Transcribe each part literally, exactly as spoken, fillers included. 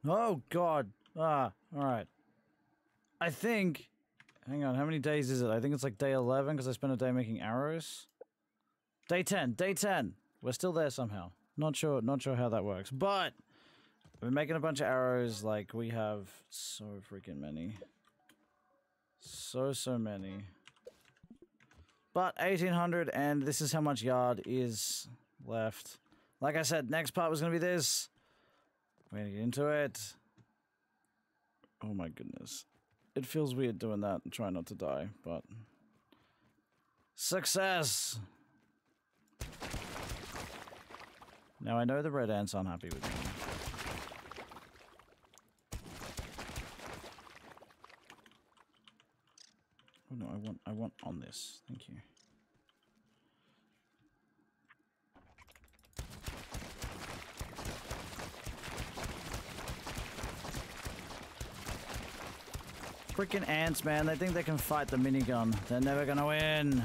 Oh, God. Ah, alright. I think... Hang on, how many days is it? I think it's like day eleven, because I spent a day making arrows. Day ten! Day ten! We're still there somehow. Not sure, not sure how that works. But! We're making a bunch of arrows, like, we have so freaking many. So, so many. But, eighteen hundred, and this is how much yard is left. Like I said, next part was gonna be this. We're gonna get into it. Oh my goodness. It feels weird doing that and trying not to die, but... Success! Now I know the red ants aren't happy with me. Oh no, I want, I want on this. Thank you. Freaking ants, man. They think they can fight the minigun. They're never gonna win.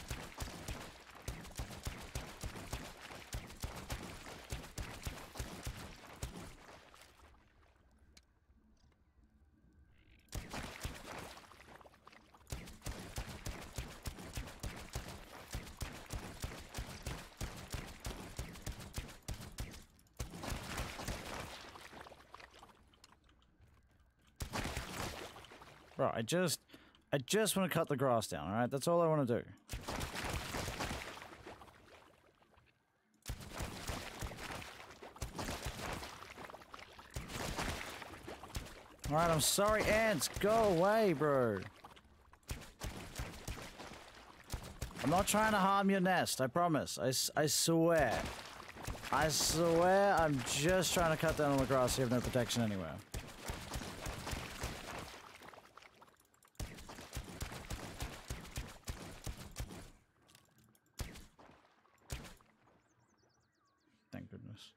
Bro, I just... I just want to cut the grass down, alright? That's all I want to do. Alright, I'm sorry, ants. Go away, bro. I'm not trying to harm your nest, I promise. I, I swear. I swear I'm just trying to cut down on the grass so you have no protection anywhere. Thank goodness.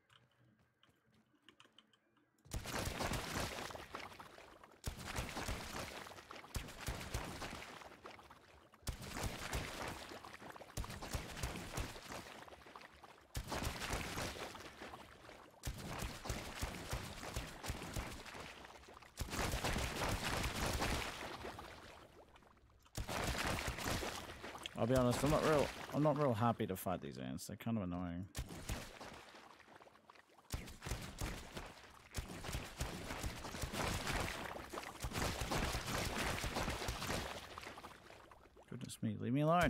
I'll be honest, I'm not real I'm not real happy to fight these ants. They're kind of annoying. Goodness me, leave me alone.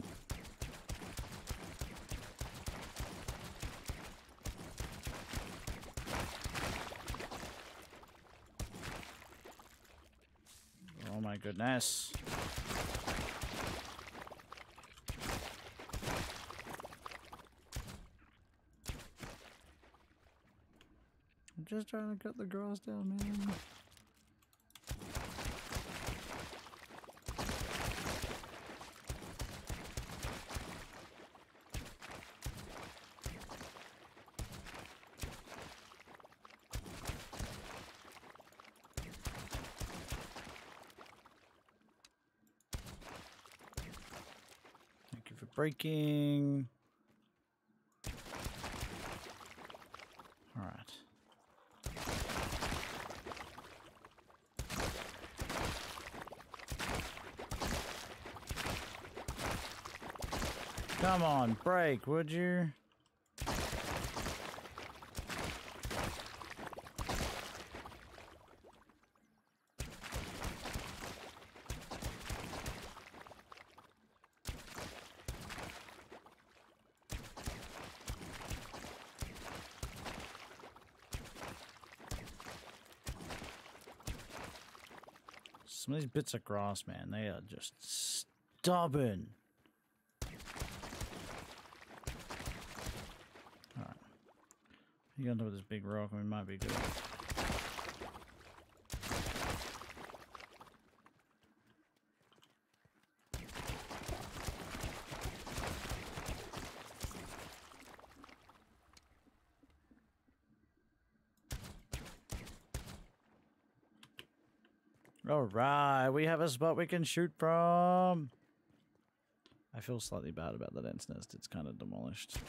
Oh my goodness. I'm just trying to cut the grass down, man. Thank you for breaking. All right. Come on, break, would you? Some of these bits of grass, man, they are just stubborn. Alright. You got into this big rock and we might be good. Alright, we have a spot we can shoot from. I feel slightly bad about that ant's nest. It's kind of demolished.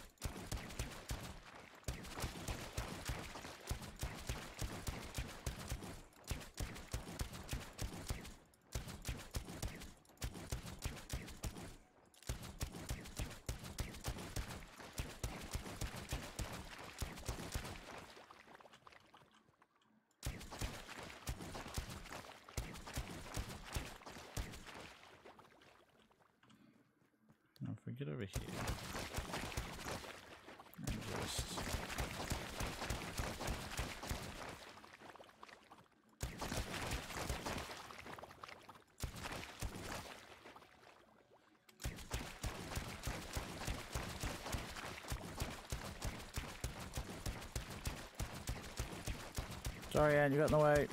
over here. And just... Sorry, Ann, you got in the way.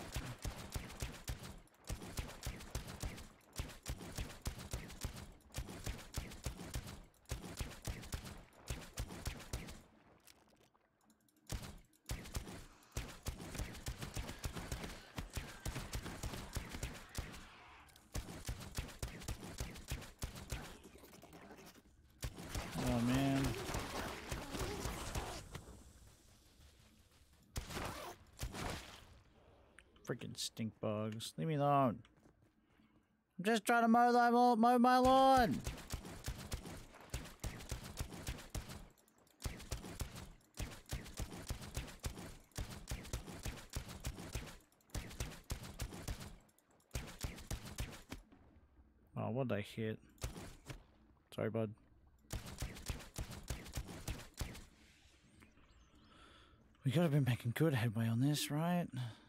Oh, man. Freaking stink bugs. Leave me alone. I'm just trying to mow, my, mow my lawn. Oh, what'd I hit? Sorry, bud. We gotta be making good headway on this, right?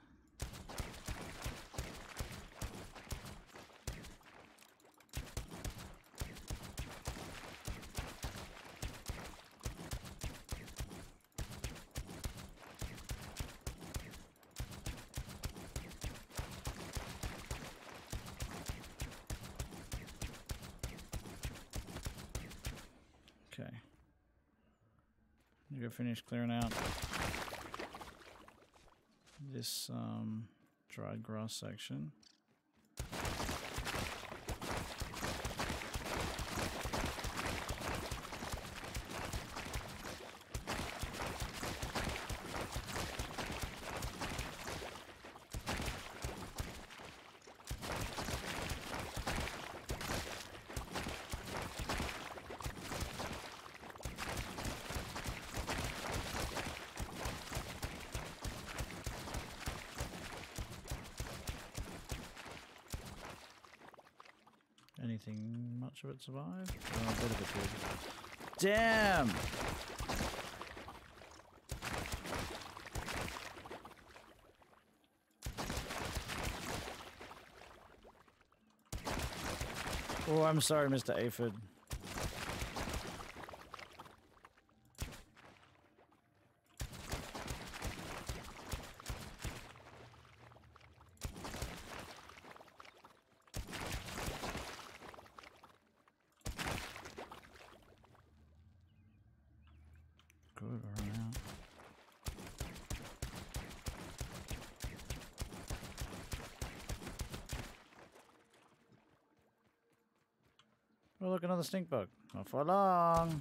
Okay. You go finish clearing out this um, dried grass section. Anything much of it survived? Oh, a bit of it did. Damn! Oh, I'm sorry, Mister Aphid. Good, we're out. Oh, look, another stink bug. Not for long.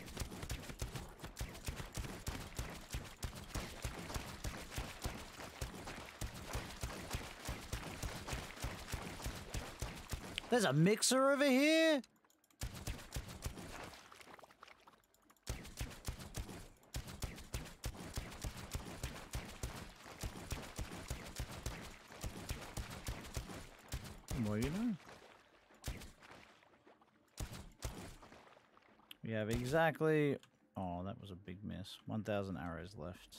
There's a mixer over here? Well, you know. We have exactly... Oh, that was a big miss. one thousand arrows left.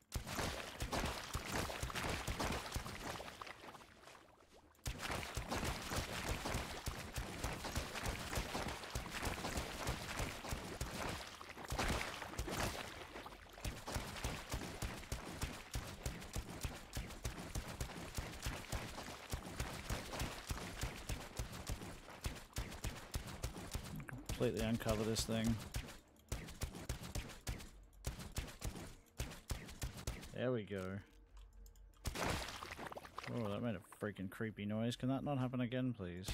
Completely uncover this thing. There we go. Oh, that made a freaking creepy noise. Can that not happen again, please?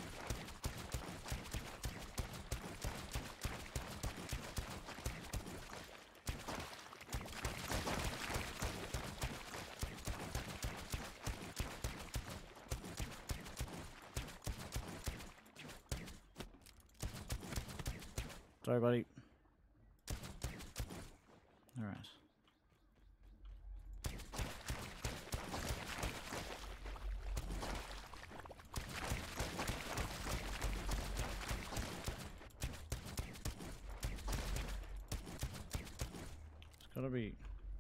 Sorry, buddy. All right. Gotta be...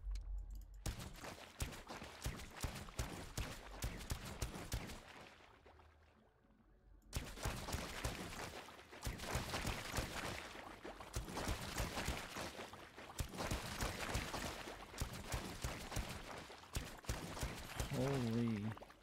Holy...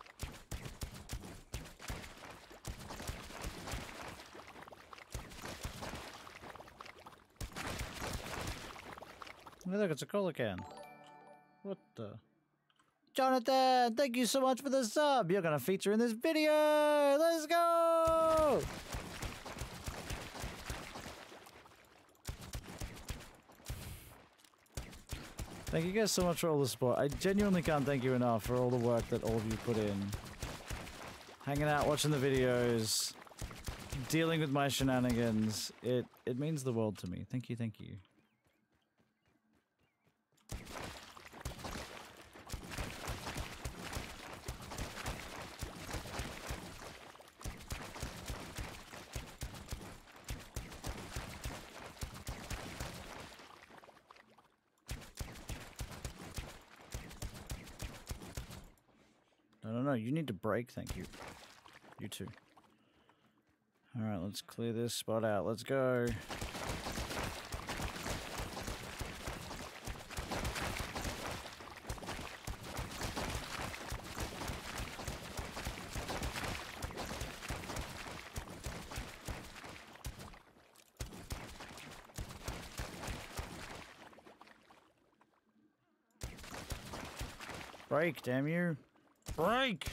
Hey, look, it's a cola can. What the? Jonathan, thank you so much for the sub. You're gonna feature in this video. Let's go! Thank you guys so much for all the support. I genuinely can't thank you enough for all the work that all of you put in. Hanging out, watching the videos, dealing with my shenanigans. It it means the world to me. Thank you, thank you. No, no, no, you need to break, thank you. You too. Alright, let's clear this spot out. Let's go. Break, damn you. Break!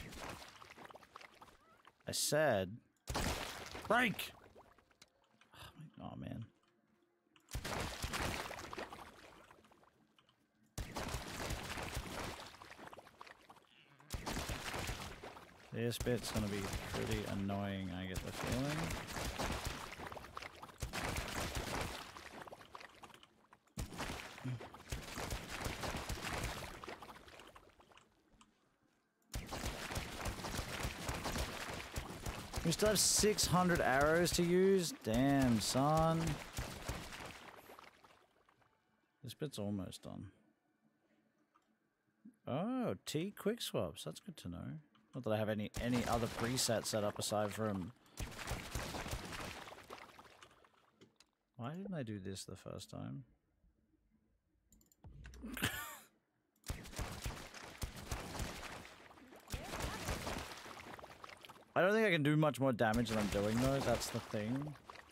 I said... Break! Oh, oh man. This bit's gonna be pretty annoying, I get the feeling. We still have six hundred arrows to use? Damn, son. This bit's almost done. Oh, T quick swaps. That's good to know. Not that I have any any other preset set up aside from... Why didn't I do this the first time? I don't think I can do much more damage than I'm doing though, that's the thing.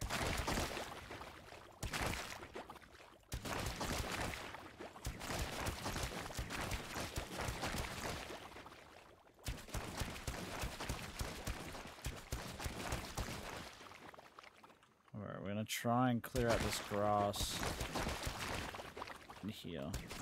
Alright, we're gonna try and clear out this grass in here.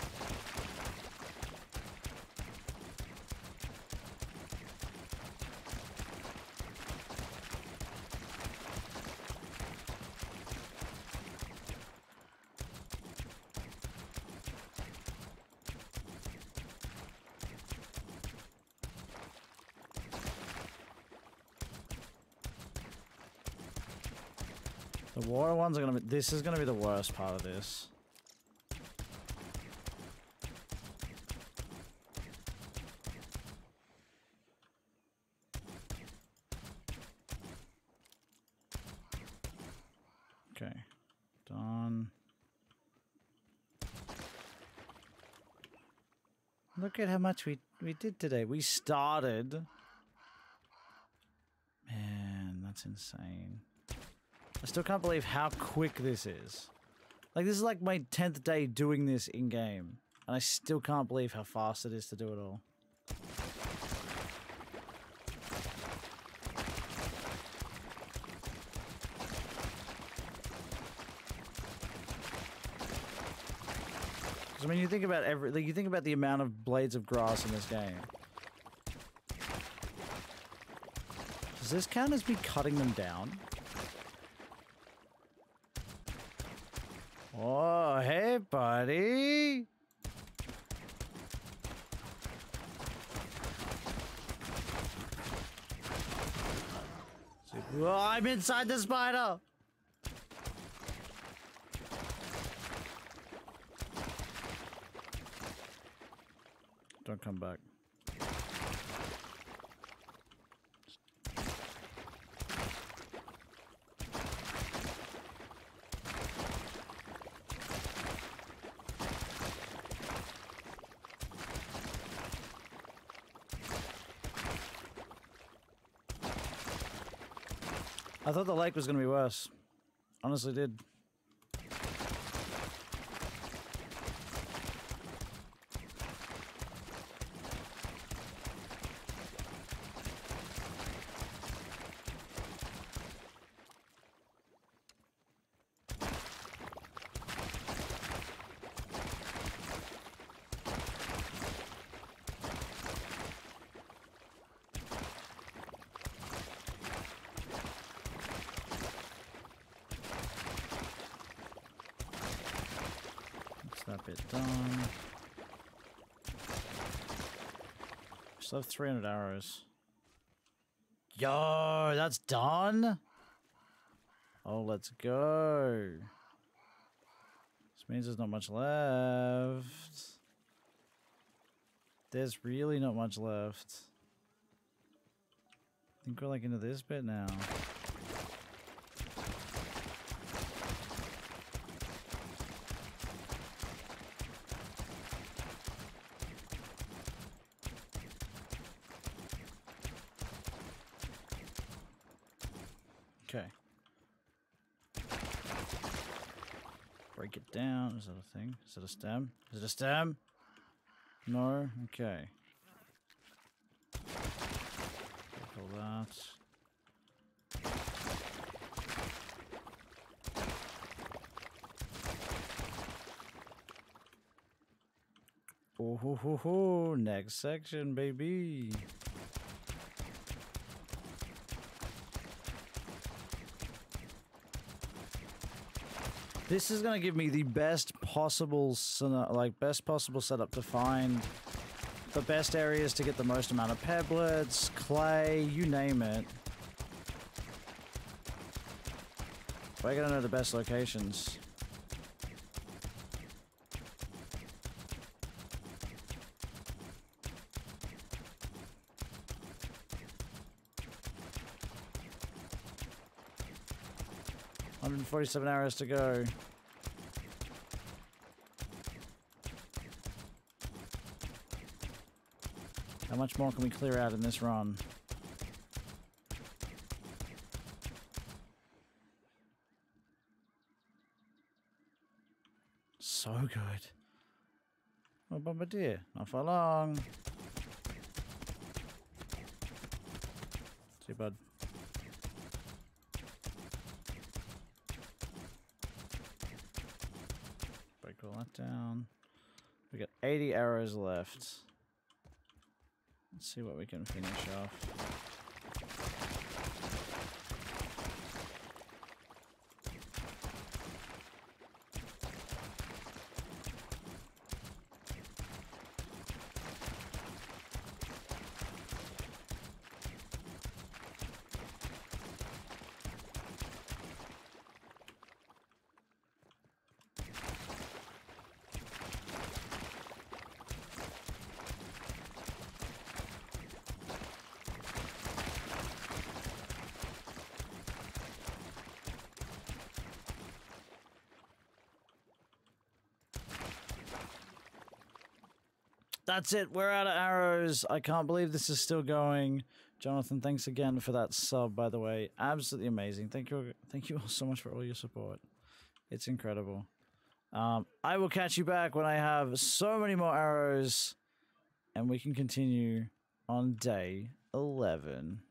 The water ones are gonna be- this is gonna be the worst part of this. Okay. Done. Look at how much we, we did today. We started... Man, that's insane. I still can't believe how quick this is. Like, this is like my tenth day doing this in-game. And I still can't believe how fast it is to do it all. Because, I mean, you think about every... Like, you think about the amount of blades of grass in this game. Does this count as me cutting them down? Oh, hey, buddy. Oh, I'm inside the spider. come back. I thought the lake was going to be worse. Honestly did. That bit done. Still have three hundred arrows. Yo, that's done? Oh, let's go. This means there's not much left. There's really not much left. I think we're like into this bit now. Okay. Break it down. Is that a thing? Is it a stem? Is it a stem? No? Okay. Break all that. Oh ho ho ho! Next section, baby. This is going to give me the best possible, like, best possible setup to find the best areas to get the most amount of pebblets, clay, you name it. We're going to know the best locations. one hundred forty-seven arrows to go. How much more can we clear out in this run? So good. Oh, bombardier. Not for long. See, bud. Break all that down. We got eighty arrows left. Let's see what we can finish off. That's it. We're out of arrows. I can't believe this is still going. Jonathan, thanks again for that sub, by the way. Absolutely amazing. Thank you. Thank you all so much for all your support. It's incredible. Um, I will catch you back when I have so many more arrows and we can continue on day eleven.